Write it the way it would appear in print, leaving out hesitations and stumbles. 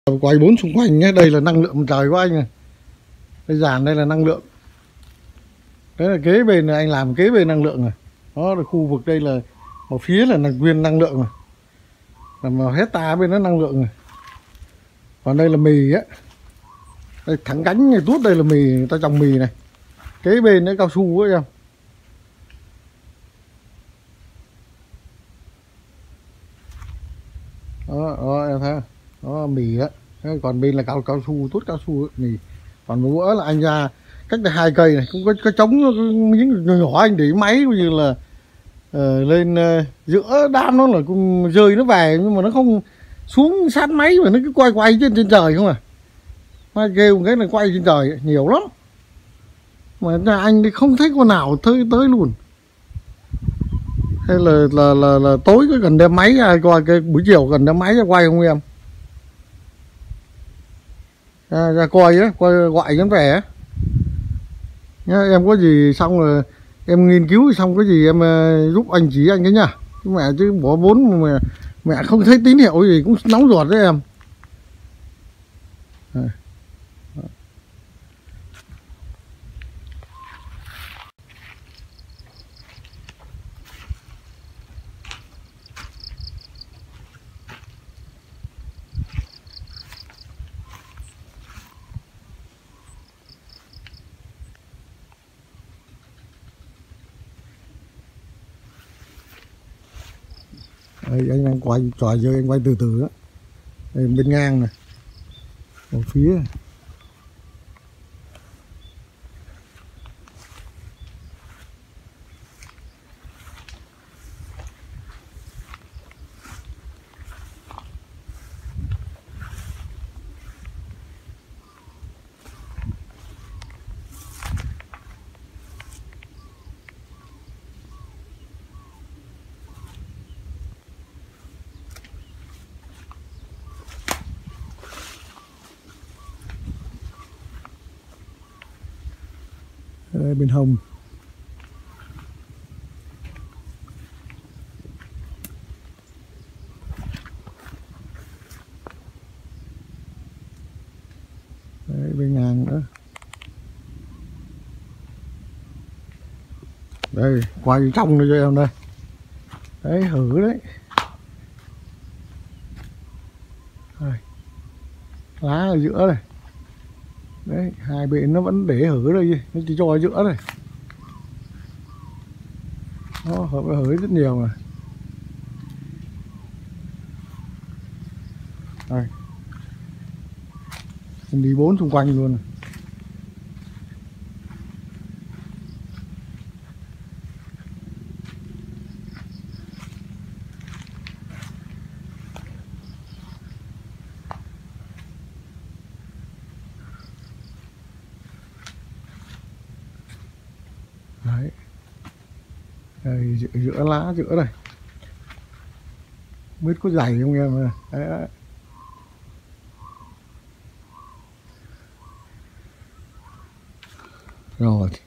Quay 4 xung quanh nhé, đây là năng lượng mặt trời của anh này. Đây dàn đây là năng lượng. Đấy là kế bên này anh làm kế bên năng lượng này. Đó là khu vực đây là một phía là nguyên năng lượng này. Làm hecta bên đó năng lượng này. Còn đây là mì á. Đây thẳng cánh này tuốt đây là mì, người ta trồng mì này. Kế bên đấy cao su ấy em. Đó em thấy. Đó mì á. Còn bên là cao su, tuốt cao su ấy, mì. Còn một bữa là anh ra cách đây 2 cây này cũng có trống những nhỏ nhỏ, anh để máy coi như là lên giữa đám nó là cũng rơi nó về, nhưng mà nó không xuống sát máy mà nó cứ quay trên trời không à. Mai kêu cái này quay trên trời ấy, nhiều lắm mà nhà anh thì không thấy con nào tới luôn. Hay là tối có cần đem máy ra coi, cái buổi chiều cần đem máy ra quay không em? Ra coi á, coi gọi em về á nhá. Em có gì xong rồi em nghiên cứu xong cái gì em giúp anh chỉ anh cái nha. Mẹ chứ bỏ vốn mà mẹ không thấy tín hiệu gì cũng nóng ruột đấy em. Đây, anh đang quay trò chơi, anh quay từ từ á. Đây, bên ngang này, một phía. Đây, bên hông. Đấy, bên ngang nữa. Đây quay trong đây cho em đây. Đấy hử đấy. Đây. Lá ở giữa này. Đấy, hai bên nó vẫn để hử đây, nó chỉ cho ở giữa này. Nó hử rất nhiều này. Đây. Mình đi 4 xung quanh luôn này. Đấy. Đây, giữa lá giữa này. Biết có dày không em ơi. Đấy. Rồi